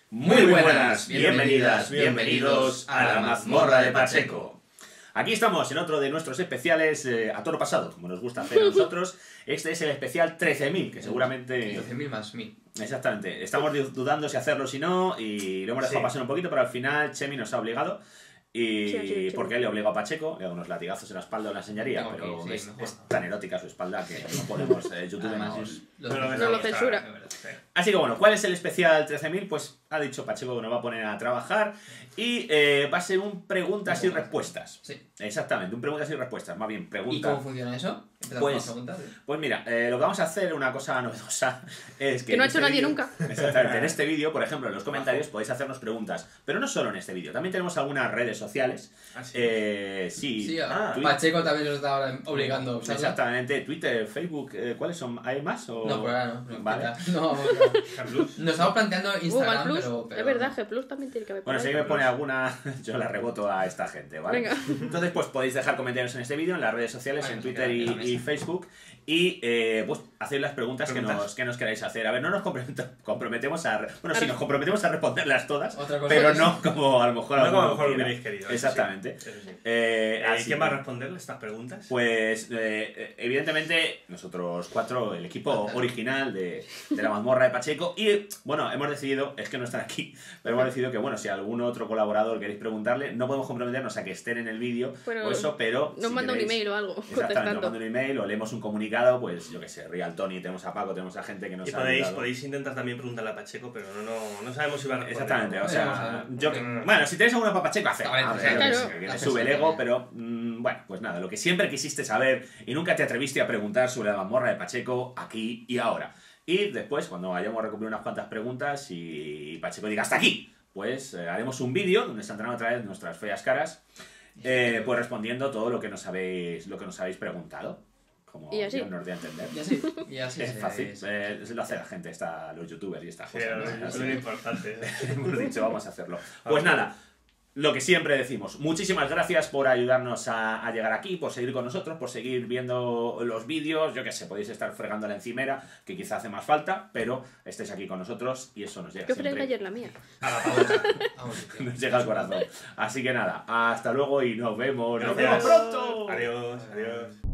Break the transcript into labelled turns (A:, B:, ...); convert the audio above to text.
A: Muy buenas, bienvenidas, bienvenidos a la mazmorra de Pacheco. Aquí estamos en otro de nuestros especiales a toro pasado, como nos gusta hacer a nosotros. Este es el especial 13.000, que seguramente...
B: 13.000 más 1000.
A: Exactamente. Estamos dudando si hacerlo o si no, y lo hemos dejado pasar un poquito, pero al final Chemi nos ha obligado. Y
C: Sí.
A: porque él le obligó a Pacheco, le da unos latigazos en la espalda, la enseñaría,
B: No,
A: pero
B: sí,
A: es
B: mejor.
A: tan erótica su espalda que no podemos, YouTube
B: Además,
A: nos...
C: No lo censura.
A: Así que bueno, ¿cuál es el especial 13.000? Pues ha dicho Pacheco que nos va a poner a trabajar y va a ser un preguntas y respuestas.
B: Sí.
A: Exactamente, un preguntas y respuestas, más bien
B: ¿Y
A: preguntas.
B: cómo funciona eso? Empezamos
A: Pues-
B: con las preguntas.
A: Pues mira, lo que vamos a hacer, una cosa novedosa, es que...
C: Que no ha
A: en
C: hecho
A: este
C: nadie
A: vídeo-
C: nunca.
A: Exactamente, en este vídeo, por ejemplo, en los comentarios podéis hacernos preguntas, pero no solo en este vídeo, también tenemos algunas redes sociales. Sí,
B: Sí,
A: Twitter-
B: Pacheco también nos está ahora obligando a usarla.
A: Exactamente, Twitter, Facebook, ¿cuáles son? ¿Hay más? O...
B: No, por ahora no.
A: Vale.
B: No. Nos estamos planteando
C: Google
B: Instagram,
C: Plus,
B: pero...
C: es verdad, G Plus también tiene que haber.
A: Bueno,
C: por
A: si
C: ahí.
A: alguien me pone alguna, yo la reboto a esta gente, ¿vale?
C: Venga.
A: Entonces, pues podéis dejar comentarios en este vídeo, en las redes sociales,
B: Bueno,
A: en
B: se
A: Twitter
B: queda en la
A: y
B: mesa.
A: Facebook, y pues hacéis las preguntas que nos queráis hacer. A ver, no nos comprometemos a... Bueno, sí, nos comprometemos a responderlas todas,
B: Otra cosa
A: pero
B: es-
A: no como a lo mejor...
D: No como a lo
A: alguno
D: mejor lo
A: quiera.
D: hubierais querido. eso
A: Exactamente.
D: sí, eso sí.
A: Así
D: ¿Quién va a
A: que,
D: responderle estas preguntas?
A: Pues, evidentemente, nosotros cuatro, el equipo original de la mazmorra de Pacheco, y bueno, hemos decidido, es que no están aquí, pero hemos decidido que, bueno, si algún otro colaborador queréis preguntarle, no podemos comprometernos a que estén en el vídeo
C: Bueno,
A: o eso, pero...
C: Nos
A: si
C: manda un
A: queréis-
C: email o algo
A: Exactamente, nos
C: contestando.
A: manda un email o leemos un comunicado, pues yo qué sé, Real Tony, tenemos a Paco, tenemos a gente que nos
D: Y
A: ha
D: podéis
A: ayudado.
D: intentar también preguntarle a Pacheco, pero no sabemos si va a responder.
A: Exactamente, o
B: Vamos
A: sea,
B: a ver.
A: yo que... Bueno, si tenéis alguna para Pacheco, haced.
B: Vale,
A: A ver,
B: claro.
A: yo qué sé,
B: Claro.
A: que le sube el ego, pero bueno, pues nada, lo que siempre quisiste saber y nunca te atreviste a preguntar sobre la mazmorra de Pacheco aquí y ahora. Y después, cuando hayamos recopilado unas cuantas preguntas y Pacheco diga hasta aquí, pues haremos un vídeo donde saldrán otra vez nuestras feas caras, pues respondiendo todo lo que nos habéis preguntado. Como
C: Y así.
A: Dios nos dé a entender.
B: Y así
A: Es
B: se-
A: fácil, lo hace la gente, los youtubers y estas
D: Sí,
A: cosas. ¿no?
D: eso es
A: Así
D: lo
A: que
D: importante.
A: hemos dicho, vamos a hacerlo. Pues nada, lo que siempre decimos, muchísimas gracias por ayudarnos a llegar aquí, por seguir con nosotros, por seguir viendo los vídeos, yo qué sé, podéis estar fregando la encimera, que quizá hace más falta, pero estéis aquí con nosotros y eso nos llega
C: ¿Qué fregué
A: siempre,
C: ayer la mía?
B: Vamos,
A: nos llega al corazón. Así que nada, hasta luego y nos vemos
D: Gracias.
A: pronto.
D: Adiós, adiós.